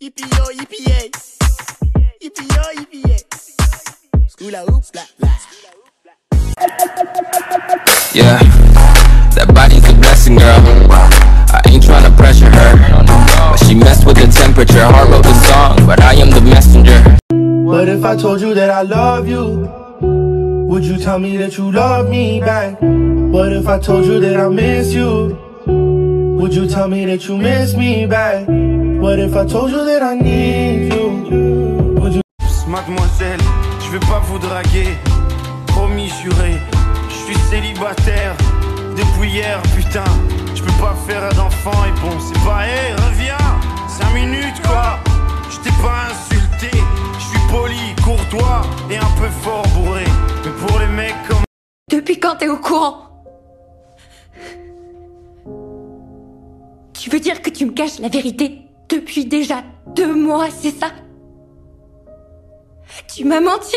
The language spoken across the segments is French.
Yippee yo, yippee yay. Yippee yo, yippee yay. Scoola hoop, la la. Yeah, that body's a blessing, girl. I ain't tryna pressure her, but she messed with the temperature. Heart wrote the song, but I am the messenger. What if I told you that I love you? Would you tell me that you love me back? What if I told you that I miss you? Would you tell me that you miss me back? What if I told you that I need you? Would you... Mademoiselle, je vais pas vous draguer. Promis, juré, je suis célibataire depuis hier, putain. Je peux pas faire d'enfant et bon, c'est pas, hey, reviens, 5 minutes quoi. Je t'ai pas insulté, je suis poli, courtois et un peu fort bourré. Mais pour les mecs comme... Depuis quand t'es au courant? Tu veux dire que tu me caches la vérité depuis déjà 2 mois, c'est ça? Tu m'as menti.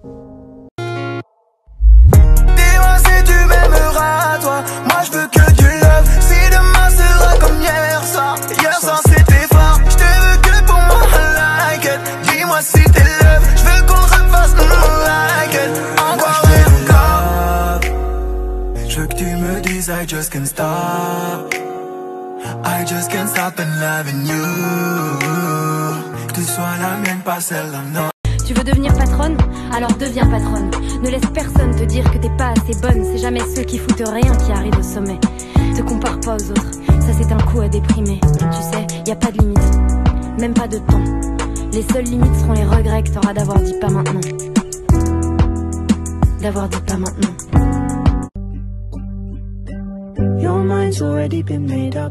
Dis-moi si tu m'aimeras, toi. Moi je veux que du love. Si demain sera comme hier soir c'était fort. Je te veux que pour moi, like it. Dis-moi si t'es love. Je veux qu'on refasse like it. Encore et encore. Je veux que tu me dises I just can't stop. I just can't stop and loving you. Que tu sois la mienne, pas celle d'un autre. Tu veux devenir patronne? Alors deviens patronne. Ne laisse personne te dire que t'es pas assez bonne. C'est jamais ceux qui foutent rien qui arrivent au sommet. Te compare pas aux autres, ça c'est un coup à déprimer. Tu sais, y a pas de limite, même pas de temps. Les seules limites seront les regrets que t'auras d'avoir dit pas maintenant. D'avoir dit pas maintenant. Your mind's already been made up.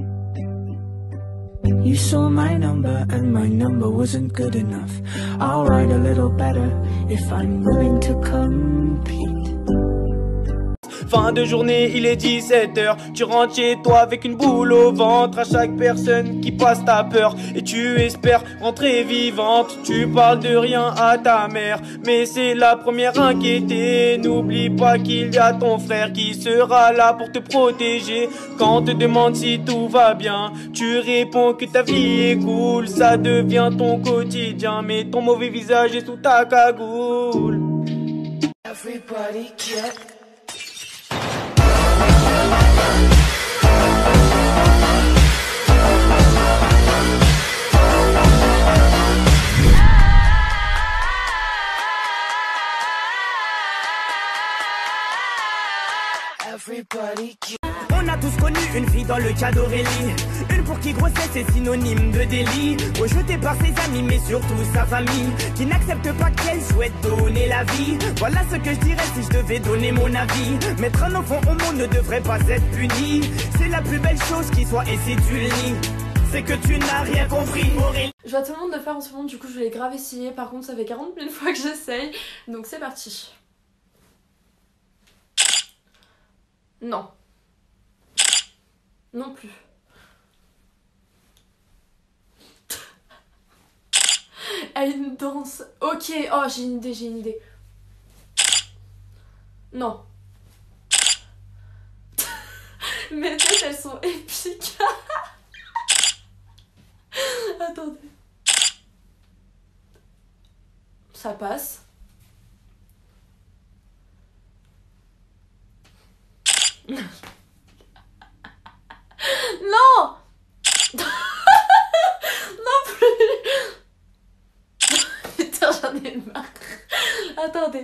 You saw my number and my number wasn't good enough. I'll write a little better if I'm willing to compete. Fin de journée, il est 17h. Tu rentres chez toi avec une boule au ventre. À chaque personne qui passe ta peur et tu espères rentrer vivante. Tu parles de rien à ta mère, mais c'est la première inquiétée. N'oublie pas qu'il y a ton frère qui sera là pour te protéger. Quand on te demande si tout va bien, tu réponds que ta vie est cool. Ça devient ton quotidien, mais ton mauvais visage est sous ta cagoule. Everybody get... On a tous connu une fille dans le cas d'Aurélie. Une pour qui grossesse est synonyme de délit. Rejetée par ses amis mais surtout sa famille, qui n'accepte pas qu'elle souhaite donner la vie. Voilà ce que je dirais si je devais donner mon avis. Mettre un enfant au monde ne devrait pas être puni. C'est la plus belle chose qui soit, et si tu le nies, c'est que tu n'as rien compris. Aurélie. Je vois tout le monde le faire en ce moment, du coup je vais grave essayer. Par contre ça fait 40 000 fois que j'essaye. Donc c'est parti. Non. Non plus. Elle une danse. Ok, oh j'ai une idée, Non. Mes têtes elles sont épiques. Attendez. Ça passe. Non. Non plus. Putain j'en ai marre. Attendez.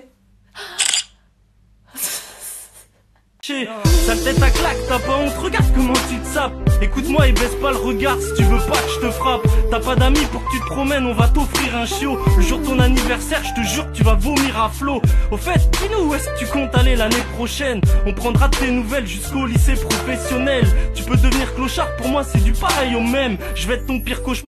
Sale tête à claque, t'as pas honte, regarde comment tu te sapes. Écoute-moi et baisse pas le regard si tu veux pas que je te frappe. T'as pas d'amis pour que tu te promènes, on va t'offrir un chiot. Le jour de ton anniversaire, je te jure que tu vas vomir à flot. Au fait, dis-nous où est-ce que tu comptes aller l'année prochaine. On prendra de tes nouvelles jusqu'au lycée professionnel. Tu peux devenir clochard, pour moi c'est du pareil au même. Je vais être ton pire cauchemar.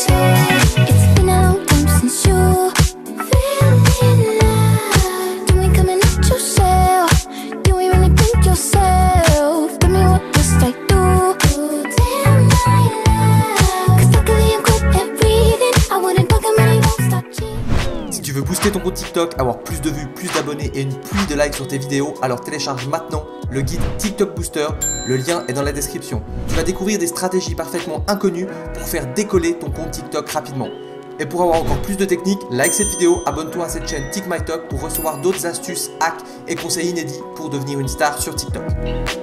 It's been a long time since you fell in love. compte TikTok, avoir plus de vues, plus d'abonnés et une pluie de likes sur tes vidéos, alors télécharge maintenant le guide TikTok Booster, le lien est dans la description. Tu vas découvrir des stratégies parfaitement inconnues pour faire décoller ton compte TikTok rapidement. Et pour avoir encore plus de techniques, like cette vidéo, abonne-toi à cette chaîne TikMyTok pour recevoir d'autres astuces, hacks et conseils inédits pour devenir une star sur TikTok.